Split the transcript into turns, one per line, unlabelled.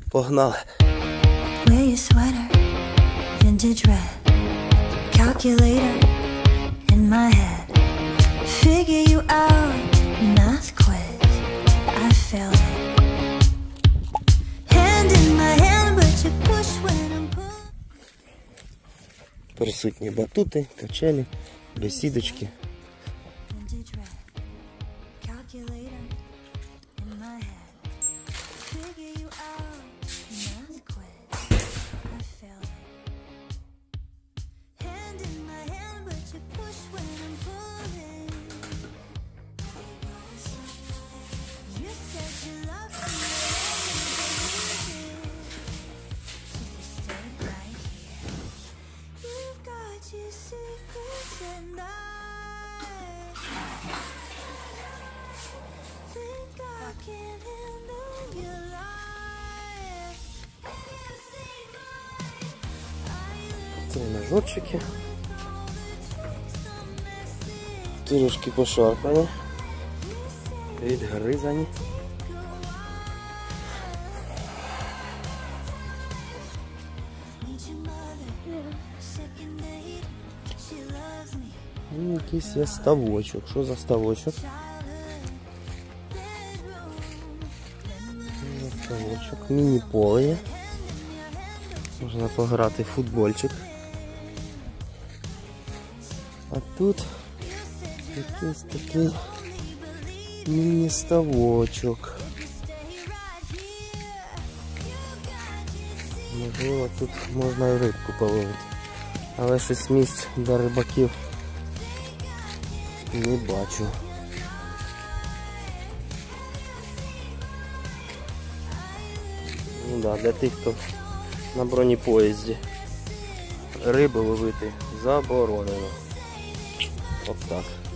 Погнали.
Wear your sweater, vintage red, calculator in my head, figure you out, math quiz, I failed it. Hand in my hand, but you push when I'm pulling.
Присутні батути, качелі, бесідочки.
Vintage red, calculator in my head, figure you out, math quiz, I failed it. Hand in my hand, but you push when I'm pulling. You said you loved me, so you stayed right here. You've got your secrets and I think I can handle your life.
Тренажерчики. Трішки пошарпані. Відгризані. І якийсь є ставочок. Що за ставочок? Ставочок. Міні-поле є. Можна пограти в футбольчик. А тут якийсь такий міні-ставочок. Можливо, тут можна і рибку половити. Але щось місць для рибаків не бачу. Ну да, для тих, хто на бронепоїзді. Риби ловити заборонено. От так.